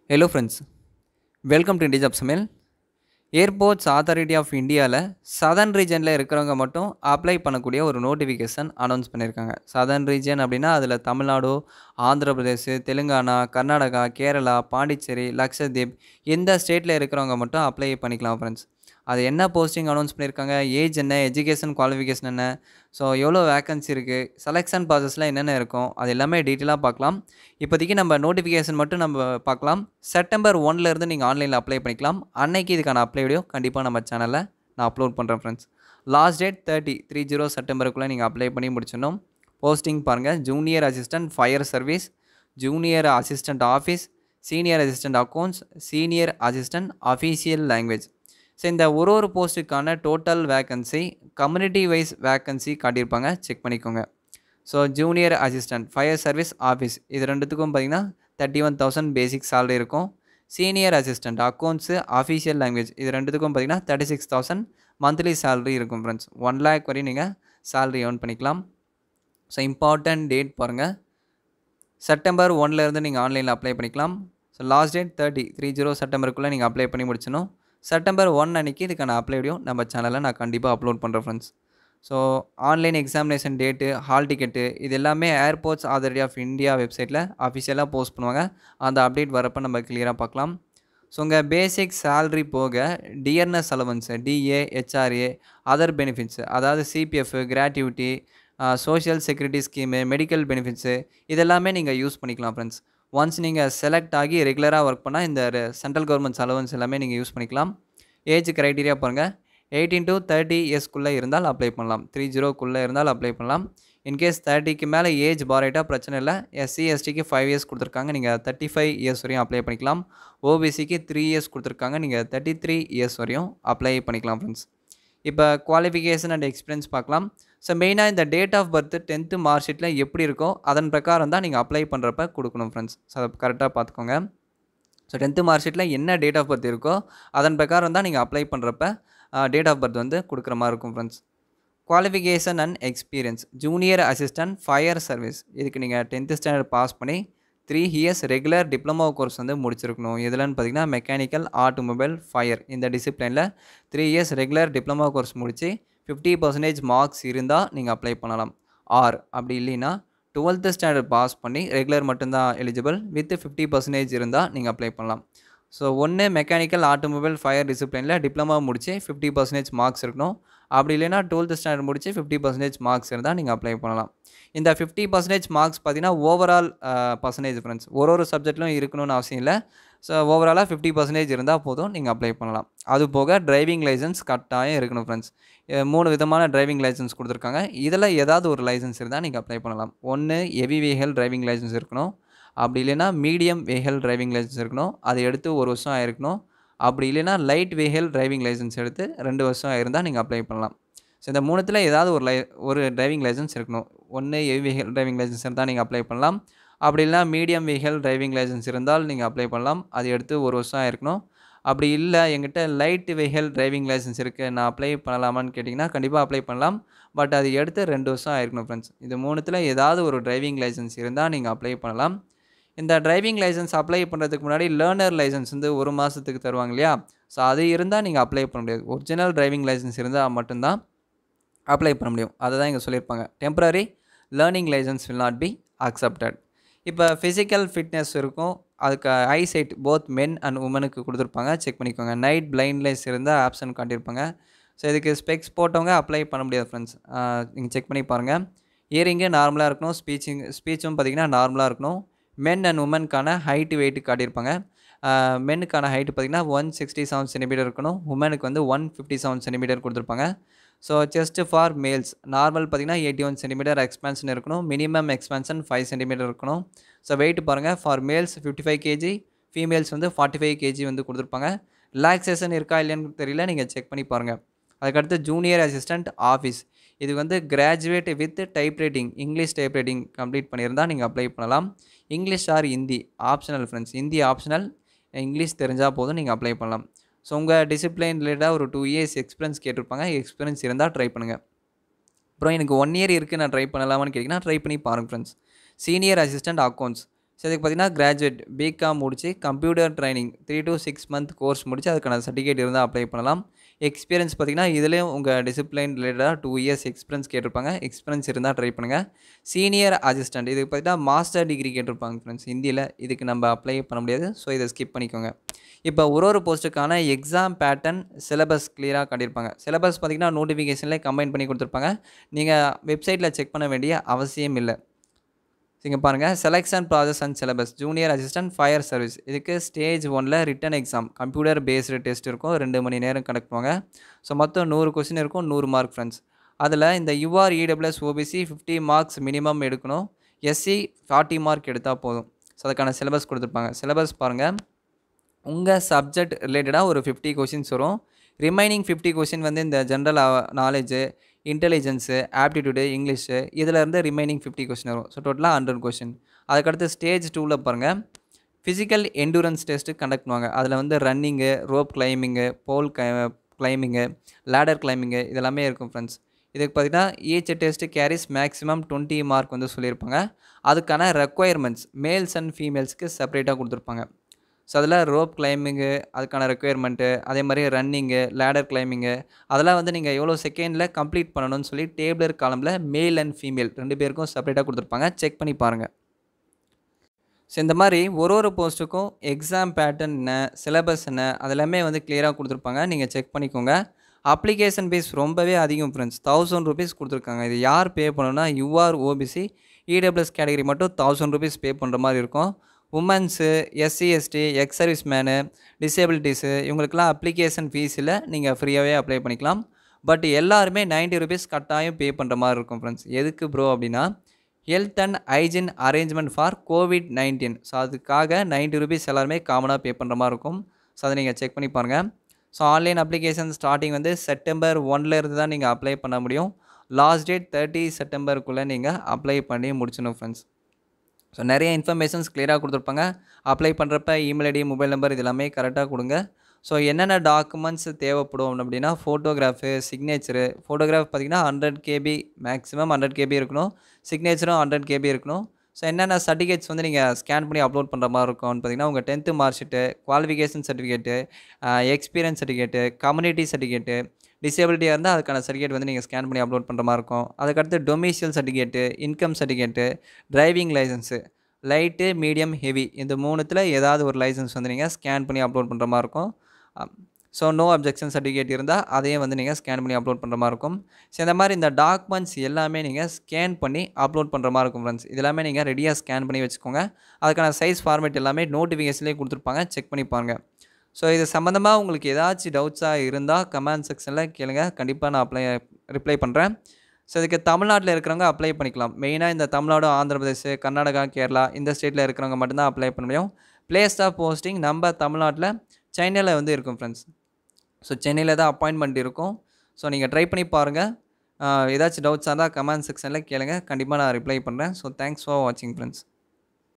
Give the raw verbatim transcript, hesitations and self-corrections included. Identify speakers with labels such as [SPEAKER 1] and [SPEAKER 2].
[SPEAKER 1] Hello friends, welcome to India Job Samail. Airports authority of இந்தியாவில் southern ரீஜனில் இருக்கிறவங்க மட்டும் அப்ளை பண்ணக்கூடிய ஒரு நோட்டிஃபிகேஷன் அனௌன்ஸ் பண்ணியிருக்காங்க. சதர்ன் ரீஜன் அப்படின்னா அதில் தமிழ்நாடு, ஆந்திர பிரதேஷ், தெலுங்கானா, கர்நாடகா, கேரளா, பாண்டிச்சேரி, லக்ஷதீப் இந்த ஸ்டேட்டில் இருக்கிறவங்க மட்டும் அப்ளை பண்ணிக்கலாம் ஃப்ரெண்ட்ஸ். அது என்ன போஸ்டிங் அனௌன்ஸ் பண்ணியிருக்காங்க, ஏஜ் என்ன, எஜுகேஷன் குவாலிஃபிகேஷன் என்ன, ஸோ எவ்வளோ வேக்கன்சி இருக்குது, செலெக்ஷன் ப்ராசஸில் என்னென்ன இருக்கும், அது எல்லாமே டீட்டெயிலாக பார்க்கலாம். இப்போதைக்கு நம்ம நோட்டிஃபிகேஷன் மட்டும் நம்ம பார்க்கலாம். செப்டம்பர் ஒன்லேருந்து நீங்கள் ஆன்லைனில் அப்ளை பண்ணிக்கலாம். அன்னைக்கு இதுக்கான அப்ளை வீடியோ கண்டிப்பாக நம்ம சேனலில் நான் அப்லோட் பண்ணுறேன் friends. Last date thirty three zero செப்டம்பருக்குள்ளே நீங்கள் அப்ளை பண்ணி முடிச்சிடணும். போஸ்டிங் பாருங்கள், junior assistant fire service, junior assistant office, senior assistant accounts, senior assistant official language. So இந்த ஒரு ஒரு போஸ்ட்டுக்கான total vacancy, community wise vacancy காட்டியிருப்பாங்க, செக் பண்ணிக்கோங்க. So junior assistant fire service office இது ரெண்டுத்துக்கும் பார்த்திங்கன்னா thirty one thousand basic salary இருக்கும். Senior assistant accounts official language இது ரெண்டுத்துக்கும் பார்த்திங்கன்னா thirty six thousand monthly salary இருக்கும் ஃப்ரெண்ட்ஸ். ஒன் லேக் வரையும் நீங்கள் சேலரி ஏர்ன் பண்ணிக்கலாம். ஸோ இம்பார்ட்டன்ட் டேட் பாருங்கள், செப்டம்பர் ஒன்லேருந்து நீங்கள் ஆன்லைனில் அப்ளை பண்ணிக்கலாம். So last date thirty three zero செப்டம்பருக்குள்ளே நீங்கள் அப்ளை பண்ணி முடிச்சணும். செப்டம்பர் ஒன் அன்றைக்கி இதுக்கான அப்ளை வீடியோ நம்ம சேனலில் நான் கண்டிப்பாக அப்லோட் பண்ணுறேன் friends. So online examination date, hall ticket இது எல்லாமே ஏர்போர்ட்ஸ் அத்தாரிட்டி ஆஃப் இந்தியா வெப்சைட்டில் அஃபிஷியலாக போஸ்ட் பண்ணுவாங்க. அந்த அப்டேட் வரப்போ நம்ம கிளியராக பார்க்கலாம். ஸோ உங்கள் பேசிக் சேல்ரி போக DNS allowance, DA, HRA, other benefits அதாவது CPF, gratuity, social security scheme, medical benefits இதெல்லாமே நீங்கள் யூஸ் பண்ணிக்கலாம் ஃப்ரெண்ட்ஸ். ஒன்ஸ் நீங்கள் செலக்ட் ஆகி ரெகுலராக ஒர்க் பண்ணால் இந்த சென்ட்ரல் கவர்மெண்ட்ஸ் அலவன்ஸ் எல்லாமே நீங்கள் யூஸ் பண்ணிக்கலாம். ஏஜ் க்ரைட்டீரியா பாருங்கள், எயிட்டீன் டு தேர்ட்டி இயர்ஸ்க்குள்ளே இருந்தால் அப்ளை பண்ணலாம். த்ரீ ஜீரோக்குள்ளே இருந்தால் அப்ளை பண்ணலாம். இன்கேஸ் தேர்ட்டிக்கு மேலே ஏஜ் பாரைட்டாக பிரச்சனை இல்லை. எஸ்சி எஸ்டிக்கு ஃபைவ் இயர்ஸ் கொடுத்துருக்காங்க, நீங்கள் தேர்ட்டி ஃபைவ் இயர்ஸ் வரையும் அப்ளை பண்ணிக்கலாம். ஓபிசிக்கு த்ரீ இயர்ஸ் கொடுத்துருக்காங்க, நீங்கள் தேர்ட்டி த்ரீ இயர்ஸ் வரையும் அப்ளை பண்ணிக்கலாம் ஃப்ரெண்ட்ஸ். இப்போ குவாலிஃபிகேஷன் அண்ட் எக்ஸ்பீரியன்ஸ் பார்க்கலாம். ஸோ மெயினாக இந்த date of birth tenth mark ஷீட்டில் எப்படி இருக்கோ அதன் பிரகாரம் தான் நீங்கள் அப்ளை பண்ணுறப்ப கொடுக்கணும் ஃப்ரெண்ட்ஸ். ஸோ அதை கரெக்டாக பார்த்துக்கோங்க. ஸோ டென்த்து மார்க் ஷீட்டில் என்ன டேட் ஆஃப் பர்த் இருக்கோ அதன் பிரகாரம் தான் நீங்கள் அப்ளை பண்ணுறப்ப டேட் ஆஃப் பர்த் வந்து கொடுக்குற மாதிரி இருக்கும் friends. Qualification and experience, junior assistant fire service இதுக்கு நீங்கள் டென்த்து ஸ்டாண்டர்ட் பாஸ் பண்ணி three years regular diploma course வந்து முடிச்சிருக்கணும். எதுலன்னு பார்த்தீங்கன்னா மெக்கானிக்கல், ஆட்டோமொபைல், ஃபயர் இந்த டிசிப்ளினில் three years regular diploma course முடித்து ஃபிஃப்டி பர்சன்டேஜ் மார்க்ஸ் இருந்தால் நீங்கள் அப்ளை பண்ணலாம். ஆர் அப்படி இல்லைன்னா டுவெல்த்து ஸ்டாண்டர்ட் பாஸ் பண்ணி ரெகுலர் மட்டும்தான் எலிஜிபிள், வித் ஃபிஃப்டி பர்சன்டேஜ் இருந்தால் நீங்கள் அப்ளை பண்ணலாம். ஸோ ஒன்று மெக்கானிக்கல், ஆட்டோமொபைல், ஃபயர் டிசிப்ளினில் டிப்ளமா முடித்து ஃபிஃப்டி பர்சன்டேஜ் மார்க்ஸ் இருக்கணும். அப்படி இல்லைன்னா டுவெல்த்து ஸ்டாண்டர்ட் முடித்து ஃபிஃப்டி பர்சன்டேஜ் மார்க்ஸ் இருந்தால் நீங்கள் அப்ளை பண்ணலாம். இந்த ஃபிஃப்டி பர்சன்டேஜ் மார்க்ஸ் பார்த்தீங்கன்னா ஓவரால் பர்சன்டேஜ் ஃப்ரெண்ட்ஸ், ஒரு ஒரு சப்ஜெக்ட்லும் இருக்கணும்னு அவசியம் இல்லை. ஸோ ஓவராலாக ஃபிஃப்டி பர்சன்டேஜ் இருந்தால் போதும், நீங்கள் அப்ளை பண்ணலாம். அது போக டிரைவிங் லைசன்ஸ் கட்டாயம் இருக்கணும் ஃப்ரெண்ட்ஸ். மூணு விதமான டிரைவிங் லைசன்ஸ் கொடுத்துருக்காங்க. இதில் ஏதாவது ஒரு லைசன்ஸ் இருந்தால் நீங்கள் அப்ளை பண்ணலாம். ஒன்று ஹெவி வெஹிக்கல் டிரைவிங் லைசன்ஸ் இருக்கணும், அப்படி இல்லைன்னா மீடியம் வெஹிக்கல் டிரைவிங் லைசன்ஸ் இருக்கணும், அது எடுத்து ஒரு வருஷம் ஆயிருக்கணும். அப்படி இல்லைன்னா லைட் வெஹிக்கல் டிரைவிங் லைசன்ஸ் எடுத்து ரெண்டு வருஷம் ஆயிருந்தால் நீங்கள் அப்ளை பண்ணலாம். ஸோ இந்த மூணுத்தில் ஏதாவது ஒரு லை ஒரு டிரைவிங் லைசன்ஸ் இருக்கணும். ஒன்று ஹெவி வெஹிக்கல் டிரைவிங் லைசன்ஸ் இருந்தால் நீங்கள் அப்ளை பண்ணலாம். அப்படி இல்லைனா மீடியம் வெஹிக்கல் டிரைவிங் லைசன்ஸ் இருந்தால் நீங்கள் அப்ளை பண்ணலாம், அது எடுத்து ஒரு வருஷம் ஆயிருக்கணும். அப்படி இல்லை எங்கிட்ட லைட் வெஹிக்கல் டிரைவிங் லைசன்ஸ் இருக்குது, நான் அப்ளை பண்ணலாமான்னு கேட்டிங்கன்னா கண்டிப்பாக அப்ளை பண்ணலாம். பட் அது எடுத்து ரெண்டு வருஷம் ஆயிருக்கணும் ஃப்ரெண்ட்ஸ். இது மூணுத்தில் ஏதாவது ஒரு டிரைவிங் லைசன்ஸ் இருந்தால் நீங்கள் அப்ளை பண்ணலாம். இந்த டிரைவிங் லைசன்ஸ் அப்ளை பண்ணுறதுக்கு முன்னாடி லேர்னர் லைசன்ஸ் வந்து ஒரு மாதத்துக்கு தருவாங்க இல்லையா, ஸோ அது இருந்தால் நீங்கள் அப்ளை பண்ண முடியாது. ஒரிஜினல் டிரைவிங் லைசன்ஸ் இருந்தால் மட்டும்தான் அப்ளை பண்ண முடியும். அதை தான் இங்கே சொல்லியிருப்பாங்க, temporary learning licence will not be accepted. இப்போ ஃபிசிக்கல் ஃபிட்னஸ் இருக்கும், அதுக்கு eye sight both men and உமனுக்கு கொடுத்துருப்பாங்க, செக் பண்ணிக்கோங்க. நைட் பிளைண்ட்னஸ் இருந்தால் ஆப்ஷன் காட்டியிருப்பாங்க. ஸோ இதுக்கு ஸ்பெக்ஸ் போட்டவங்க அப்ளை பண்ண முடியாது ஃப்ரெண்ட்ஸ். நீங்கள் செக் பண்ணி பாருங்கள். இயரிங்கு நார்மலாக இருக்கணும், ஸ்பீச்சிங் ஸ்பீச்சும் பார்த்திங்கன்னா நார்மலாக இருக்கணும். மென் அண்ட் உமனுக்கான ஹைட்டு வெயிட்டு காட்டியிருப்பாங்க. மென்னுக்கான ஹைட்டு பார்த்திங்கன்னா ஒன் சிக்ஸ்டி செவன் சென்டிமீட்டர் இருக்கணும், உமனுக்கு வந்து ஒன் ஃபிஃப்டி செவன் சென்டிமீட்டர் கொடுத்துருப்பாங்க. So chest for males normal பார்த்திங்கன்னா எயிட்டி ஒன் சென்டிமீட்டர் எக்ஸ்பேன்ஷன் இருக்கணும், மினிமம் எக்ஸ்பேன்ஷன் ஃபைவ் சென்டிமீட்டர் இருக்கணும். ஸோ வெயிட் பாருங்கள், for males fifty five KG, females வந்து ஃபார்ட்டி ஃபைவ் கேஜி வந்து கொடுத்துருப்பாங்க. ரிலாக்ஸேஷன் இருக்கா இல்லைன்னு தெரியல, நீங்கள் செக் பண்ணி பாருங்கள். அதுக்கடுத்து ஜூனியர் அசிஸ்டன்ட் ஆஃபீஸ், இது வந்து graduate with type writing, English type writing complete பண்ணியிருந்தால் நீங்கள் அப்ளை பண்ணலாம். English or Hindi optional friends, Hindi optional, English தெரிஞ்சால் போதும், நீங்கள் அப்ளை பண்ணலாம். ஸோ உங்கள் டிசிப்ளின் ரிலேட்டாக ஒரு டூ இயர்ஸ் எக்ஸ்பீரியன்ஸ் கேட்டிருப்பாங்க, எக்ஸ்பீரியன்ஸ் இருந்தால் ட்ரை பண்ணுங்கள். அப்புறம் எனக்கு ஒன் இயர் இருக்குது நான் ட்ரை பண்ணலாமான்னு கேட்டிங்கன்னா ட்ரை பண்ணி பாருங்கள் friends. Senior assistant accounts so இதுக்கு பார்த்தீங்கன்னா கிராஜுவேட் பிகாம் முடிச்சு computer training three to six month course முடிச்சு அதுக்கான சர்டிஃபிகேட் இருந்தால் அப்ளை பண்ணலாம். எக்ஸ்பீரியன்ஸ் பார்த்தீங்கன்னா இதுலேயும் உங்கள் டிசிப்ளின் ரிலேட்டடாக டூ இயர்ஸ் எக்ஸ்பீரியன்ஸ் கேட்டிருப்பாங்க. எக்ஸ்பீரியன்ஸ் இருந்தால் ட்ரை பண்ணுங்கள். சீனியர் அசிஸ்டன்ட் இதுக்கு பார்த்தீங்கன்னா மாஸ்டர் டிகிரி கேட்டிருப்பாங்க ஃப்ரெண்ட்ஸ் ஹிந்தியில். இதுக்கு நம்ம அப்ளை பண்ண முடியாது. ஸோ இதை ஸ்கிப் பண்ணிக்கோங்க. இப்போ ஒரு ஒரு போஸ்ட்டுக்கான எக்ஸாம் பேட்டர்ன் சிலபஸ் கிளியராக காட்டியிருப்பாங்க. சிலபஸ் பார்த்தீங்கன்னா நோட்டிஃபிகேஷன்லேயே கம்பைன் பண்ணி கொடுத்துருப்பாங்க. நீங்கள் வெப்சைட்டில் செக் பண்ண வேண்டிய அவசியம் இல்லை. இங்கே பாருங்கள், selection process and syllabus junior assistant fire service இதுக்கு ஸ்டேஜ் ஒன்ல written exam computer based test இருக்கும். ரெண்டு மணி நேரம் கண்டக்ட் பண்ணுவாங்க. ஸோ மொத்தம் நூறு கொஸ்டின் இருக்கும், நூறு மார்க் ஃப்ரெண்ட்ஸ். அதில் இந்த UR EWS OBC fifty marks minimum எடுக்கணும். எஸ்சி ஃபார்ட்டி மார்க் எடுத்தால் போதும். ஸோ அதுக்கான சிலபஸ் கொடுத்துருப்பாங்க. சிலபஸ் பாருங்கள், உங்கள் சப்ஜெக்ட் ரிலேட்டடாக ஒரு ஃபிஃப்டி கொஷின்ஸ் வரும். ரிமைனிங் ஃபிஃப்டி கொஷின் வந்து இந்த general knowledge, intelligence, aptitude, English இதில் இருந்து ரிமைனிங் ஃபிஃப்டி கொஷின் வரும். ஸோ டோட்டலாக ஹண்ட்ரட் கொஷின். அதுக்கடுத்து ஸ்டேஜ் டூவில் பாருங்கள், ஃபிசிக்கல் எண்டூரன்ஸ் டெஸ்ட்டு கண்டக்ட் பண்ணுவாங்க. அதில் வந்து running, rope climbing, pole climbing, ladder climbing இதெல்லாமே இருக்கும் ஃப்ரெண்ட்ஸ். இதுக்கு பார்த்தீங்கன்னா each test carries maximum twenty mark வந்து சொல்லியிருப்பாங்க. அதுக்கான ரெக்குயர்மெண்ட்ஸ் மேல்ஸ் அண்ட் ஃபீமேல்ஸ்க்கு செப்பரேட்டாக கொடுத்துருப்பாங்க. ஸோ அதில் ரோப் கிளைம்பிங்கு அதுக்கான ரெக்குயர்மெண்ட்டு, அதே மாதிரி ரன்னிங்கு, லேடர் கிளைம்பிங்கு அதெல்லாம் வந்து நீங்கள் எவ்வளோ செகண்டில் கம்ப்ளீட் பண்ணணும்னு சொல்லி டேபிளர் காலமில் மேல் அண்ட் ஃபீமேல் ரெண்டு பேருக்கும் செப்பரேட்டாக கொடுத்துருப்பாங்க. செக் பண்ணி பாருங்கள். ஸோ இந்த மாதிரி ஒரு ஒரு போஸ்ட்டுக்கும் எக்ஸாம் பேட்டர்ன் என்ன, சிலபஸ் என்ன அதெல்லாமே வந்து கிளியராக கொடுத்துருப்பாங்க. நீங்கள் செக் பண்ணிக்கோங்க. அப்ளிகேஷன் ஃபீஸ் ரொம்பவே அதிகம் ஃப்ரெண்ட்ஸ். தௌசண்ட் ருபீஸ் கொடுத்துருக்காங்க. இது யார் பே பண்ணணும்னா யூஆர் ஓபிசி இடபிள்யூஎஸ் கேட்டகரி மட்டும் தௌசண்ட் ருபீஸ் பே பண்ணுற மாதிரி இருக்கும். Womens, SC ST, ex service men, disabilities இவங்களுக்கெல்லாம் அப்ளிகேஷன் ஃபீஸில் நீங்கள் ஃப்ரீயாகவே அப்ளை பண்ணிக்கலாம். பட் எல்லாருமே நைன்ட்டி ருபீஸ் கட்டாயம் பே பண்ணுற மாதிரி இருக்கும் ஃப்ரெண்ட்ஸ். எதுக்கு ப்ரோ அப்படின்னா health and hygiene arrangement for COVID nineteen. So அதுக்காக நைன்ட்டி ருபீஸ் எல்லாருமே காமனாக பே பண்ணுற மாதிரி இருக்கும். ஸோ அதை நீங்கள் செக் பண்ணி பாருங்கள். ஸோ ஆன்லைன் அப்ளிகேஷன் ஸ்டார்டிங் வந்து செப்டம்பர் ஒன்ல இருந்து தான் நீங்கள் அப்ளை பண்ண முடியும். லாஸ்ட் டேட் தேர்ட்டி செப்டம்பருக்குள்ளே நீங்கள் அப்ளை பண்ணி முடிச்சிடணும் ஃப்ரெண்ட்ஸ். ஸோ நிறைய இன்ஃபர்மேஷன்ஸ் கிளியராக கொடுத்துருப்பாங்க. அப்ளை பண்ணுறப்ப இமெயில் ஐடி, மொபைல் நம்பர் இது எல்லாமே கரெக்டாக கொடுங்க. ஸோ என்னென்ன டாக்குமெண்ட்ஸ் தேவைப்படும் அப்படின்னா ஃபோட்டோகிராஃபு, சிக்னேச்சரு. ஃபோட்டோகிராஃப் பார்த்திங்கன்னா hundred KB maximum hundred KB இருக்கணும். சிக்னேச்சரும் ஹண்ட்ரட் கேபி இருக்கணும். ஸோ என்னென்ன சர்டிஃபிகேட்ஸ் வந்து நீங்கள் ஸ்கேன் பண்ணி அப்லோட் பண்ணுற மாதிரி இருக்கும்னு பார்த்திங்கன்னா உங்கள் tenth mark sheet, qualification certificate, experience certificate, community certificate, டிசேபிலிட்டியாக இருந்தால் அதுக்கான சர்டிஃபிகேட் வந்து நீங்கள் ஸ்கேன் பண்ணி அப்லோட் பண்ணுற மாதிரி இருக்கும். அதுக்கடுத்து domicile certificate, income certificate, driving licence light, medium, heavy இந்த மூணுத்தில் ஏதாவது ஒரு லைசன்ஸ் வந்து நீங்கள் ஸ்கேன் பண்ணி அப்லோட் பண்ணுற மாதிரி இருக்கும். ஸோ நோ அப்ஜெக்ஷன் சர்டிஃபிகேட் இருந்தால் அதையும் வந்து நீங்கள் ஸ்கேன் பண்ணி அப்லோட் பண்ணுற மாதிரி இருக்கும். ஸோ இந்த மாதிரி இந்த டாக்குமெண்ட்ஸ் எல்லாமே நீங்கள் ஸ்கேன் பண்ணி அப்லோட் பண்ணுற மாதிரி இருக்கும் ஃப்ரெண்ட்ஸ். இதெல்லாமே நீங்கள் ரெடியாக ஸ்கேன் பண்ணி வச்சுக்கோங்க. அதுக்கான சைஸ் ஃபார்மேட் எல்லாமே நோட்டிஃபிகேஷன்லேயே கொடுத்துருப்பாங்க. செக் பண்ணி பாருங்கள். ஸோ இது சம்மந்தமாக உங்களுக்கு ஏதாச்சும் டவுட்ஸாக இருந்தால் கமெண்ட் செக்ஷனில் கேளுங்க. கண்டிப்பாக நான் அப்ளை ரிப்ளை பண்ணுறேன். ஸோ இதுக்கு தமிழ்நாட்டில் இருக்கிறவங்க அப்ளை பண்ணிக்கலாம். மெயினாக இந்த தமிழ்நாடு, ஆந்திர பிரதேஷ், கர்நாடகா, கேரளா இந்த ஸ்டேட்டில் இருக்கிறவங்க மட்டும்தான் அப்ளை பண்ண முடியும். பிளேஸ் ஆஃப் போஸ்டிங் நம்ம தமிழ்நாட்டில் சென்னையில் வந்து இருக்கும் ஃப்ரெண்ட்ஸ். ஸோ சென்னையில் தான் அப்பாயின்மெண்ட் இருக்கும். ஸோ நீங்கள் ட்ரை பண்ணி பாருங்கள். ஏதாச்சும் டவுட்ஸாக இருந்தால் கமெண்ட் செக்ஷனில் கேளுங்க. கண்டிப்பாக நான் ரிப்ளை பண்ணுறேன். ஸோ தேங்க்ஸ் ஃபார் வாட்சிங் ஃப்ரெண்ட்ஸ்.